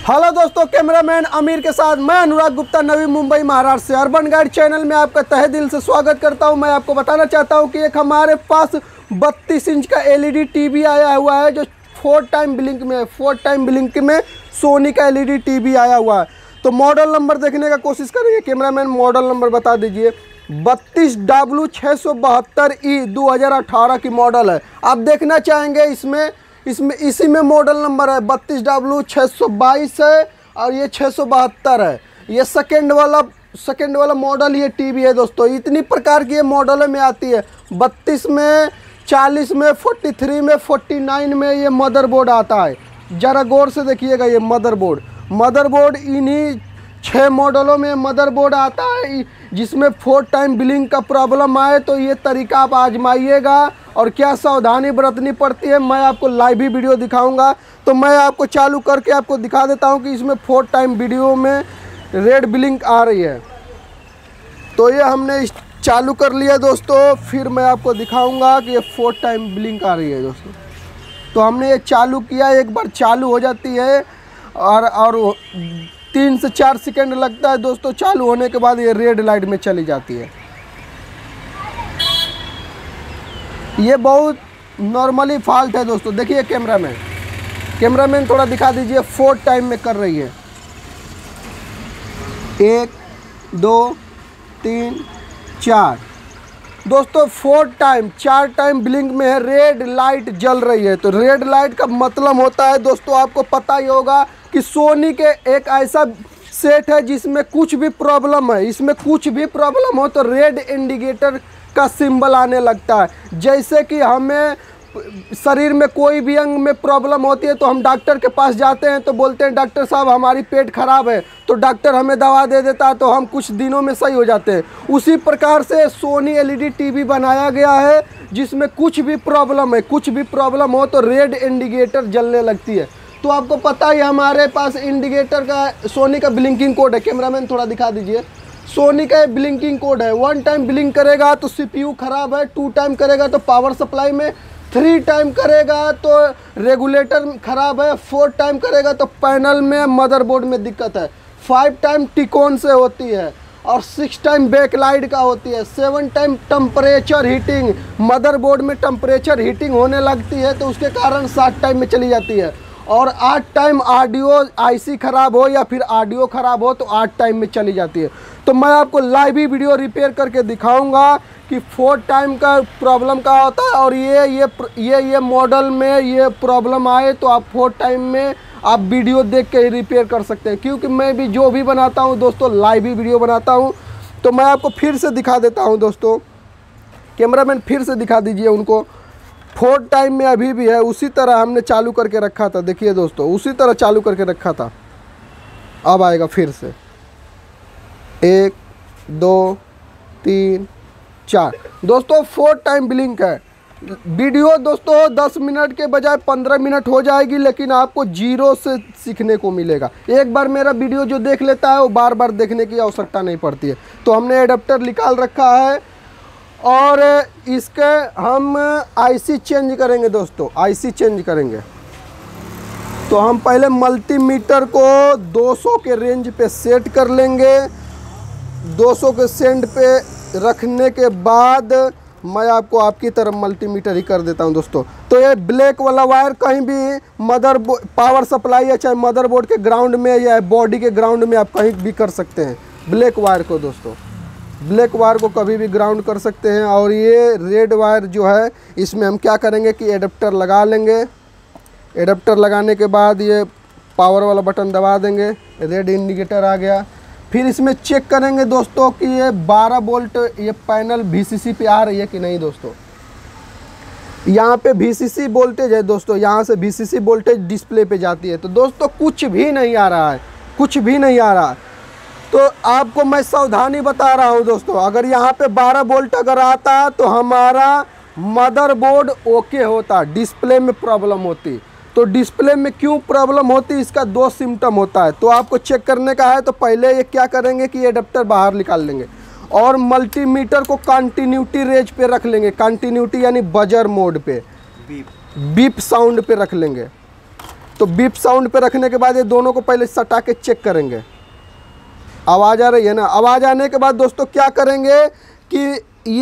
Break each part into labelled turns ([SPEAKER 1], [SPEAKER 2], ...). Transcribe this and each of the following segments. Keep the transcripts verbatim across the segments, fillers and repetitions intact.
[SPEAKER 1] Hello दोस्तों, cameraman अमीर के साथ मैं अनुराग गुप्ता नवी मुंबई महाराष्ट्र से अर्बन गाइड चैनल में आपका तहे दिल से स्वागत करता हूं। मैं आपको बताना चाहता हूं कि एक हमारे पास बत्तीस इंच का एलईडी टीवी आया हुआ है जो फोर टाइम ब्लिंक में फोर टाइम ब्लिंक में सोनी का एलईडी टीवी आया हुआ है। तो मॉडल नंबर देखने का कोशिश करेंगे। कैमरामैन मॉडल नंबर बता दीजिए। बत्तीस डब्ल्यू छः सौ बहत्तर ई दो हज़ार अठारह की मॉडल है। आप देखना चाहेंगे इसमें इसमें इसी में मॉडल नंबर है बत्तीस डब्ल्यू छः सौ बाईस है और ये छः सौ बहत्तर है। ये सेकेंड वाला सेकेंड वाला मॉडल ये टीवी है दोस्तों। इतनी प्रकार की ये मॉडल में आती है। बत्तीस में, चालीस में, तैंतालीस में, उनचास में ये मदरबोर्ड आता है। ज़रा गौर से देखिएगा। ये मदरबोर्ड मदरबोर्ड इन्हीं छः मॉडलों में मदरबोर्ड आता है जिसमें फोर टाइम ब्लिंक का प्रॉब्लम आए तो ये तरीका आप आजमाइएगा और क्या सावधानी बरतनी पड़ती है मैं आपको लाइव ही वीडियो दिखाऊंगा। तो मैं आपको चालू करके आपको दिखा देता हूं कि इसमें फोर टाइम वीडियो में रेड ब्लिंक आ रही है। तो ये हमने चालू कर लिया दोस्तों। फिर मैं आपको दिखाऊंगा कि ये फोर टाइम ब्लिंक आ रही है दोस्तों। तो हमने ये चालू किया, एक बार चालू हो जाती है और और तीन से चार सेकंड लगता है दोस्तों। चालू होने के बाद ये रेड लाइट में चली जाती है। ये बहुत नॉर्मली फॉल्ट है दोस्तों। देखिए कैमरामैन कैमरामैन थोड़ा दिखा दीजिए। फोर टाइम में कर रही है। एक, दो, तीन, चार दोस्तों। फोर टाइम चार टाइम ब्लिंक में है, रेड लाइट जल रही है। तो रेड लाइट का मतलब होता है दोस्तों, आपको पता ही होगा कि सोनी के एक ऐसा सेट है जिसमें कुछ भी प्रॉब्लम है, इसमें कुछ भी प्रॉब्लम हो तो रेड इंडिकेटर का सिंबल आने लगता है। जैसे कि हमें शरीर में कोई भी अंग में प्रॉब्लम होती है तो हम डॉक्टर के पास जाते हैं तो बोलते हैं डॉक्टर साहब हमारी पेट खराब है, तो डॉक्टर हमें दवा दे देता है तो हम कुछ दिनों में सही हो जाते हैं। उसी प्रकार से सोनी एलईडी टीवी बनाया गया है जिसमें कुछ भी प्रॉब्लम है, कुछ भी प्रॉब्लम हो तो रेड इंडिकेटर जलने लगती है। तो आपको पता ही हमारे पास इंडिकेटर का सोनी का ब्लिंकिंग कोड है। कैमरामैन थोड़ा दिखा दीजिए। सोनी का ब्लिंकिंग कोड है। वन टाइम ब्लिंक करेगा तो सीपीयू खराब है, टू टाइम करेगा तो पावर सप्लाई में, थ्री टाइम करेगा तो रेगुलेटर खराब है, फोर टाइम करेगा तो पैनल में मदरबोर्ड में दिक्कत है, फाइव टाइम टिकोन से होती है और सिक्स टाइम बैकलाइट का होती है, seven time temperature heating, motherboard में टेम्परेचर हीटिंग होने लगती है तो उसके कारण सात टाइम में चली जाती है, और आठ टाइम ऑडियो आईसी ख़राब हो या फिर ऑडियो ख़राब हो तो आठ टाइम में चली जाती है। तो मैं आपको लाइव ही वीडियो रिपेयर करके दिखाऊंगा कि फोर टाइम का प्रॉब्लम का होता है और ये ये ये ये मॉडल में ये प्रॉब्लम आए तो आप फोर टाइम में आप वीडियो देख के रिपेयर कर सकते हैं। क्योंकि मैं भी जो भी बनाता हूँ दोस्तों लाइव ही वीडियो बनाता हूँ। तो मैं आपको फिर से दिखा देता हूँ दोस्तों। कैमरामैन फिर से दिखा दीजिए उनको। फोर टाइम में अभी भी है, उसी तरह हमने चालू करके रखा था। देखिए दोस्तों उसी तरह चालू करके रखा था। अब आएगा फिर से। एक, दो, तीन, चार दोस्तों फोर टाइम ब्लिंक है। वीडियो दोस्तों दस मिनट के बजाय पंद्रह मिनट हो जाएगी लेकिन आपको जीरो से सीखने को मिलेगा। एक बार मेरा वीडियो जो देख लेता है वो बार बार देखने की आवश्यकता नहीं पड़ती है। तो हमने एडाप्टर निकाल रखा है और इसके हम आईसी चेंज करेंगे दोस्तों। आईसी चेंज करेंगे तो हम पहले मल्टीमीटर को दो सौ के रेंज पे सेट कर लेंगे। दो सौ के सेंड पे रखने के बाद मैं आपको आपकी तरफ मल्टीमीटर ही कर देता हूं दोस्तों। तो ये ब्लैक वाला वायर कहीं भी मदर पावर सप्लाई है, चाहे मदरबोर्ड के ग्राउंड में या बॉडी के ग्राउंड में आप कहीं भी कर सकते हैं। ब्लैक वायर को दोस्तों ब्लैक वायर को कभी भी ग्राउंड कर सकते हैं। और ये रेड वायर जो है इसमें हम क्या करेंगे कि एडाप्टर लगा लेंगे। एडाप्टर लगाने के बाद ये पावर वाला बटन दबा देंगे, रेड इंडिकेटर आ गया। फिर इसमें चेक करेंगे दोस्तों कि ये बारह वोल्ट ये पैनल वीसीसी पे आ रही है कि नहीं दोस्तों। यहाँ पे वीसीसी वोल्टेज है दोस्तों, यहाँ से वीसीसी वोल्टेज डिस्प्ले पे जाती है। तो दोस्तों कुछ भी नहीं आ रहा है, कुछ भी नहीं आ रहा है। तो आपको मैं सावधानी बता रहा हूँ दोस्तों। अगर यहाँ पे बारह वोल्ट अगर आता तो हमारा मदरबोर्ड ओके होता, डिस्प्ले में प्रॉब्लम होती। तो डिस्प्ले में क्यों प्रॉब्लम होती है इसका दो सिम्टम होता है। तो आपको चेक करने का है तो पहले ये क्या करेंगे कि एडाप्टर बाहर निकाल लेंगे और मल्टीमीटर को कंटिन्यूटी रेंज पे रख लेंगे। कंटिन्यूटी यानी बजर मोड पे, बीप बीप साउंड पे रख लेंगे। तो बीप साउंड पे रखने के बाद ये दोनों को पहले सटा के चेक करेंगे। आवाज़ आ रही है ना। आवाज़ आने के बाद दोस्तों क्या करेंगे कि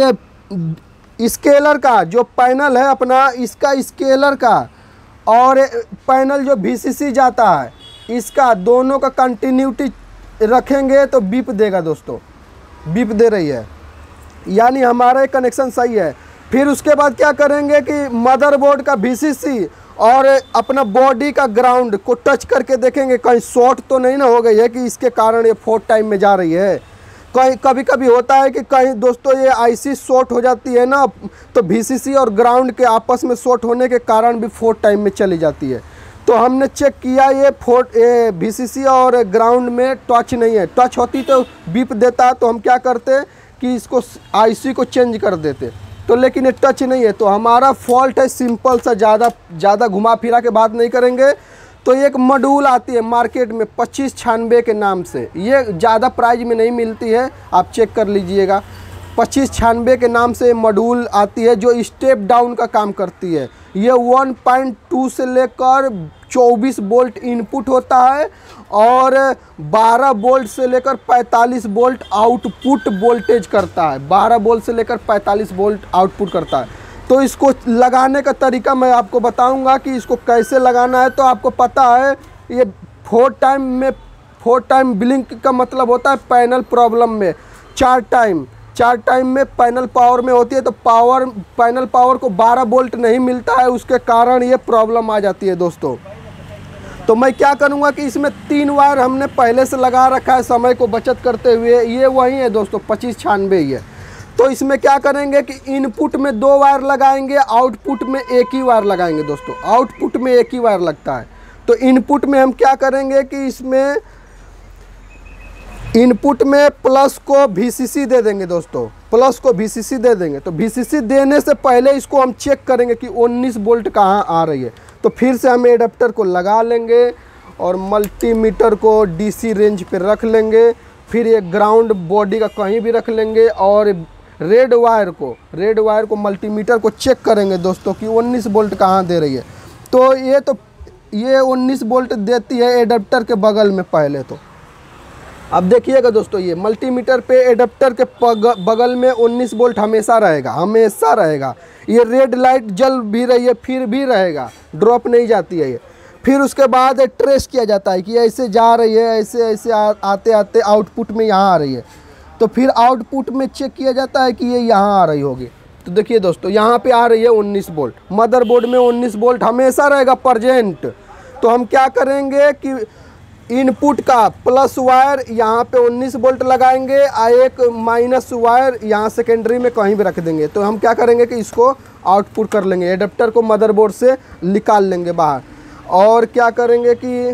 [SPEAKER 1] ये स्केलर का जो पैनल है अपना, इसका स्केलर का और पैनल जो वीसीसी जाता है, इसका दोनों का कंटिन्यूटी रखेंगे तो बीप देगा दोस्तों। बीप दे रही है, यानी हमारा कनेक्शन सही है। फिर उसके बाद क्या करेंगे कि मदरबोर्ड का वीसीसी और अपना बॉडी का ग्राउंड को टच करके देखेंगे कहीं शॉर्ट तो नहीं ना हो गई है कि इसके कारण ये फोर्थ टाइम में जा रही है। कहीं कभी कभी होता है कि कहीं दोस्तों ये आईसी शॉर्ट हो जाती है ना, तो वीसीसी और ग्राउंड के आपस में शॉर्ट होने के कारण भी फोर्थ टाइम में चली जाती है। तो हमने चेक किया ये फोर्थ ये वीसीसी और ग्राउंड में टच नहीं है। टच होती तो बीप देता, तो हम क्या करते कि इसको आईसी को चेंज कर देते, तो लेकिन ये टच नहीं है। तो हमारा फॉल्ट है सिंपल सा, ज़्यादा ज़्यादा घुमा फिरा के बात नहीं करेंगे। तो एक मॉड्यूल आती है मार्केट में पच्चीस छियानवे के नाम से, ये ज़्यादा प्राइस में नहीं मिलती है, आप चेक कर लीजिएगा। पच्चीस छियानवे के नाम से मॉड्यूल आती है जो स्टेप डाउन का काम करती है। ये वन पॉइंट टू से लेकर चौबीस वोल्ट इनपुट होता है और बारह वोल्ट से लेकर पैंतालीस वोल्ट आउटपुट वोल्टेज करता है। बारह वोल्ट से लेकर पैंतालीस वोल्ट आउटपुट करता है। तो इसको लगाने का तरीका मैं आपको बताऊंगा कि इसको कैसे लगाना है। तो आपको पता है ये फोर टाइम में, फोर टाइम ब्लिंक का मतलब होता है पैनल प्रॉब्लम में चार टाइम चार टाइम में पैनल पावर में होती है। तो पावर पैनल पावर को बारह वोल्ट नहीं मिलता है, उसके कारण ये प्रॉब्लम आ जाती है दोस्तों। तो मैं क्या करूँगा कि इसमें तीन वायर हमने पहले से लगा रखा है समय को बचत करते हुए। ये वही है दोस्तों, पच्चीस छियानवे ही है। तो इसमें क्या करेंगे कि इनपुट में दो वायर लगाएंगे, आउटपुट में एक ही वायर लगाएंगे दोस्तों। आउटपुट में एक ही वायर लगता है। तो इनपुट में हम क्या करेंगे कि इसमें इनपुट में प्लस को वीसीसी दे देंगे दोस्तों, प्लस को वीसीसी दे देंगे। तो वीसीसी देने से पहले इसको हम चेक करेंगे कि उन्नीस वोल्ट कहाँ आ रही है। तो फिर से हम एडाप्टर को लगा लेंगे और मल्टीमीटर को डीसी रेंज पे रख लेंगे। फिर ये ग्राउंड बॉडी का कहीं भी रख लेंगे और रेड वायर को रेड वायर को मल्टीमीटर को चेक करेंगे दोस्तों कि उन्नीस वोल्ट कहाँ दे रही है। तो ये तो ये उन्नीस वोल्ट देती है एडाप्टर के बगल में पहले। तो अब देखिएगा दोस्तों, ये मल्टीमीटर पे एडाप्टर के बगल में उन्नीस वोल्ट हमेशा रहेगा, हमेशा रहेगा। ये रेड लाइट जल भी रही है फिर भी रहेगा, ड्रॉप नहीं जाती है ये। फिर उसके बाद ट्रेस किया जाता है कि ऐसे जा रही है, ऐसे ऐसे आ, आते आते आउटपुट में यहाँ आ रही है। तो फिर आउटपुट में चेक किया जाता है कि ये यहाँ आ रही होगी। तो देखिए दोस्तों, यहाँ पे आ रही है उन्नीस वोल्ट। मदरबोर्ड में उन्नीस वोल्ट हमेशा रहेगा प्रेजेंट। तो हम क्या करेंगे कि इनपुट का प्लस वायर यहाँ पे उन्नीस वोल्ट लगाएंगे और एक माइनस वायर यहाँ सेकेंडरी में कहीं भी रख देंगे। तो हम क्या करेंगे कि इसको आउटपुट कर लेंगे, एडाप्टर को मदरबोर्ड से निकाल लेंगे बाहर। और क्या करेंगे कि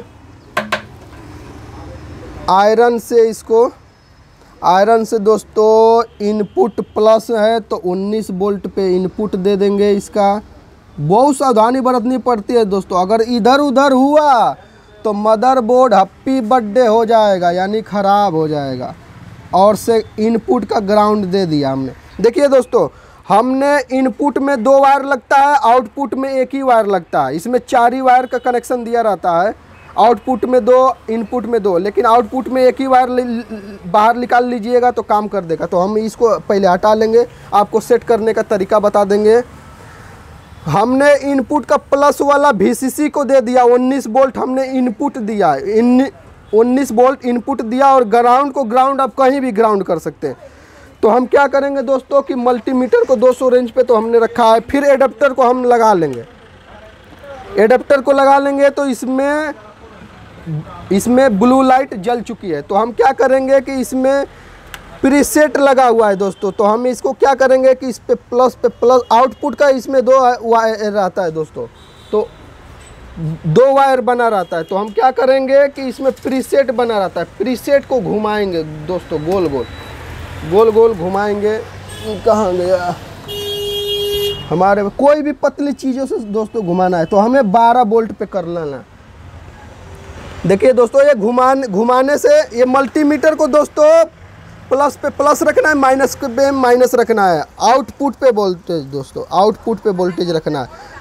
[SPEAKER 1] आयरन से इसको आयरन से दोस्तों इनपुट प्लस है तो उन्नीस वोल्ट पे इनपुट दे देंगे इसका। बहुत सावधानी बरतनी पड़ती है दोस्तों, अगर इधर उधर हुआ तो मदरबोर्ड हैप्पी बर्थडे हो जाएगा, यानी ख़राब हो जाएगा। और से इनपुट का ग्राउंड दे दिया हमने। देखिए दोस्तों, हमने इनपुट में दो वायर लगता है, आउटपुट में एक ही वायर लगता है। इसमें चार ही वायर का कनेक्शन दिया रहता है, आउटपुट में दो, इनपुट में दो। लेकिन आउटपुट में एक ही वायर बाहर निकाल लीजिएगा तो काम कर देगा। तो हम इसको पहले हटा लेंगे, आपको सेट करने का तरीका बता देंगे। हमने इनपुट का प्लस वाला वीसीसी को दे दिया, उन्नीस वोल्ट हमने इनपुट दिया, इन उन्नीस वोल्ट इनपुट दिया। और ग्राउंड को ग्राउंड आप कहीं भी ग्राउंड कर सकते हैं। तो हम क्या करेंगे दोस्तों कि मल्टीमीटर को दो सौ रेंज पे तो हमने रखा है। फिर एडाप्टर को हम लगा लेंगे, एडाप्टर को लगा लेंगे तो इसमें इसमें ब्लू लाइट जल चुकी है। तो हम क्या करेंगे कि इसमें प्रीसेट लगा हुआ है दोस्तों। तो हम इसको क्या करेंगे कि इस पे प्लस पे प्लस, आउटपुट का इसमें दो वायर रहता है दोस्तों, तो दो वायर बना रहता है। तो हम क्या करेंगे कि इसमें प्रीसेट बना रहता है, प्रीसेट को घुमाएंगे दोस्तों, गोल गोल गोल गोल घुमाएंगे। कहाँ गया हमारे, कोई भी पतली चीज़ों से दोस्तों घुमाना है। तो हमें बारह वोल्ट पे कर लेना। देखिए दोस्तों, ये घुमाने घुमाने से ये मल्टीमीटर को दोस्तों प्लस पे प्लस रखना है, माइनस पे माइनस रखना है। आउटपुट पे वोल्टेज दोस्तों, आउटपुट पे वोल्टेज रखना है।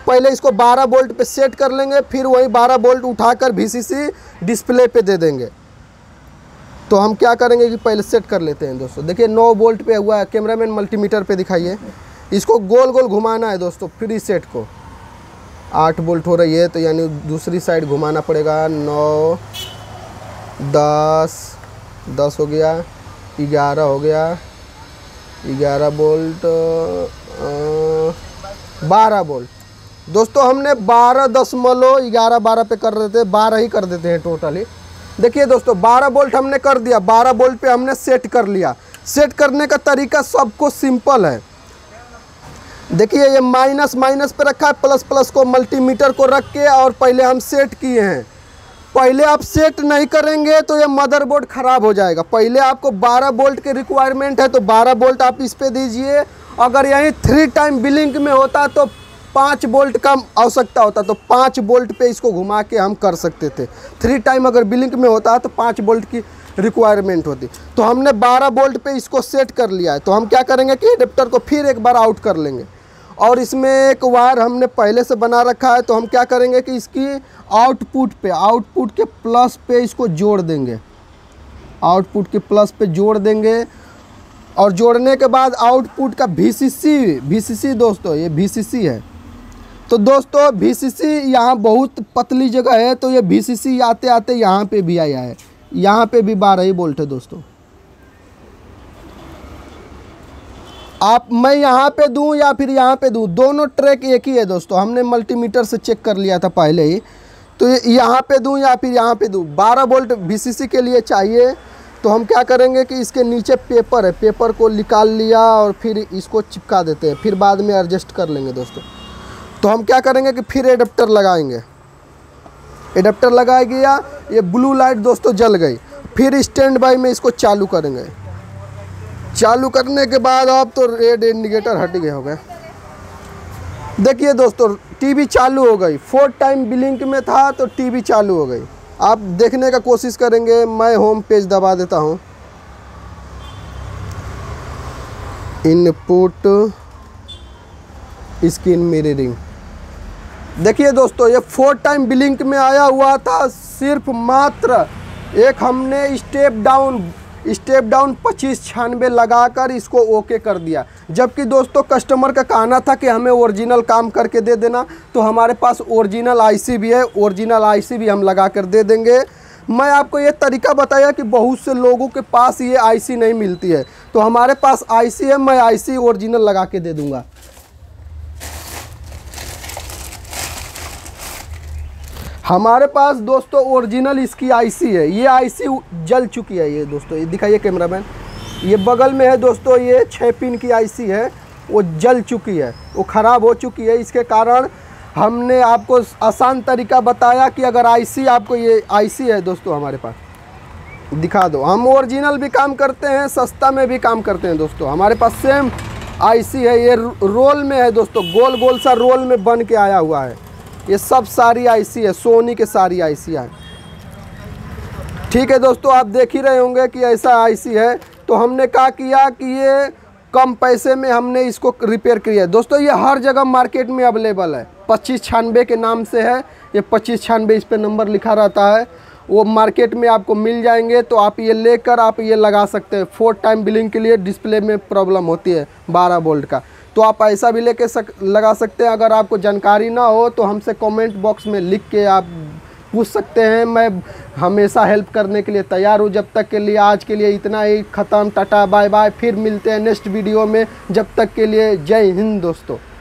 [SPEAKER 1] पहले इसको बारह वोल्ट पे सेट कर लेंगे, फिर वही बारह वोल्ट उठाकर वीसीसी डिस्प्ले पे दे देंगे। तो हम क्या करेंगे कि पहले सेट कर लेते हैं दोस्तों। देखिए नौ वोल्ट पे हुआ है, कैमरामैन मल्टीमीटर पे दिखाइए। इसको गोल गोल घुमाना है दोस्तों फ्री सेट को। आठ वोल्ट हो रही है तो यानी दूसरी साइड घुमाना पड़ेगा। नौ, दस, दस हो गया, ग्यारह हो गया, ग्यारह वोल्ट, बारह वोल्ट। दोस्तों हमने बारह दशमलव ग्यारह बारह पे कर देते हैं, बारह ही कर देते हैं टोटली। देखिए दोस्तों बारह वोल्ट हमने कर दिया, बारह वोल्ट पे हमने सेट कर लिया। सेट करने का तरीका सबको सिंपल है। देखिए ये माइनस माइनस पे रखा है, प्लस प्लस को मल्टीमीटर को रख के और पहले हम सेट किए हैं। पहले आप सेट नहीं करेंगे तो ये मदरबोर्ड ख़राब हो जाएगा। पहले आपको बारह वोल्ट के रिक्वायरमेंट है तो बारह वोल्ट आप इस पे दीजिए। अगर यहीं थ्री टाइम बिलिंग में होता तो पाँच वोल्ट का आवश्यकता होता, तो पाँच वोल्ट पे इसको घुमा के हम कर सकते थे। थ्री टाइम अगर बिलिंग में होता तो पाँच वोल्ट की रिक्वायरमेंट होती। तो हमने बारह वोल्ट पे इसको सेट कर लिया है। तो हम क्या करेंगे कि एडेप्टर को फिर एक बार आउट कर लेंगे और इसमें एक वायर हमने पहले से बना रखा है। तो हम क्या करेंगे कि इसकी आउटपुट पे आउटपुट के प्लस पे इसको जोड़ देंगे। आउटपुट के प्लस पे जोड़ देंगे और जोड़ने के बाद आउटपुट का वीसीसी वीसीसी दोस्तों ये वीसीसी है। तो दोस्तों वीसीसी यहाँ बहुत पतली जगह है तो ये वीसीसी आते आते यहाँ पे भी आया है। यहाँ पे भी बारह ही वोल्ट है दोस्तों। आप मैं यहाँ पे दूं या फिर यहाँ पे दूं, दोनों ट्रैक एक ही है दोस्तों। हमने मल्टीमीटर से चेक कर लिया था पहले ही। तो यहाँ पे दूं या फिर यहाँ पे दूं, बारह वोल्ट वीसीसी के लिए चाहिए। तो हम क्या करेंगे कि इसके नीचे पेपर है, पेपर को निकाल लिया और फिर इसको चिपका देते हैं, फिर बाद में एडजस्ट कर लेंगे दोस्तों। तो हम क्या करेंगे कि फिर एडेप्टर लगाएंगे। एडेप्टर लगा गया, ये ब्लू लाइट दोस्तों जल गई। फिर स्टैंड बाई में इसको चालू करेंगे। चालू करने के बाद अब तो रेड इंडिकेटर हट गए हो गए। देखिए दोस्तों टीवी चालू हो गई। फोर टाइम बिलिंग में था तो टीवी चालू हो गई। आप देखने का कोशिश करेंगे। मैं होम पेज दबा देता हूँ। Input screen mirroring. देखिए दोस्तों ये फोर टाइम बिलिंग में आया हुआ था। सिर्फ मात्र एक हमने स्टेप डाउन स्टेप डाउन पच्चीस छियानवे लगाकर इसको ओके कर दिया। जबकि दोस्तों कस्टमर का कहना था कि हमें ओरिजिनल काम करके दे देना। तो हमारे पास ओरिजिनल आईसी भी है, ओरिजिनल आईसी भी हम लगा कर दे देंगे। मैं आपको ये तरीका बताया कि बहुत से लोगों के पास ये आईसी नहीं मिलती है। तो हमारे पास आईसी है, मैं आईसी ओरिजिनल लगा के दे दूँगा। हमारे पास दोस्तों ओरिजिनल इसकी आईसी है। ये आईसी जल चुकी है। ये दोस्तों ये दिखाइए कैमरामैन, ये बगल में है दोस्तों। ये छः पिन की आईसी है, वो जल चुकी है, वो ख़राब हो चुकी है। इसके कारण हमने आपको आसान तरीका बताया कि अगर आईसी आपको ये आईसी है दोस्तों हमारे पास दिखा दो। हम ओरिजिनल भी काम करते हैं, सस्ता में भी काम करते हैं दोस्तों। हमारे पास सेम आईसी है। ये रोल में है दोस्तों, गोल गोल सा रोल में बन के आया हुआ है। ये सब सारी आईसी है, सोनी के सारी आईसी है। ठीक है दोस्तों, आप देख ही रहे होंगे कि ऐसा आईसी है। तो हमने क्या किया कि ये कम पैसे में हमने इसको रिपेयर किया। दोस्तों ये हर जगह मार्केट में अवेलेबल है। पच्चीस छियानवे के नाम से है। ये पच्चीस छियानवे इस पर नंबर लिखा रहता है। वो मार्केट में आपको मिल जाएंगे। तो आप ये लेकर आप ये लगा सकते हैं। फोर टाइम बिलिंग के लिए डिस्प्ले में प्रॉब्लम होती है बारह वोल्ट का, तो आप ऐसा भी लेके सक, लगा सकते हैं। अगर आपको जानकारी ना हो तो हमसे कमेंट बॉक्स में लिख के आप पूछ सकते हैं। मैं हमेशा हेल्प करने के लिए तैयार हूँ। जब तक के लिए आज के लिए इतना ही, ख़त्म। Tata bye bye. फिर मिलते हैं नेक्स्ट वीडियो में। जब तक के लिए जय हिंद दोस्तों।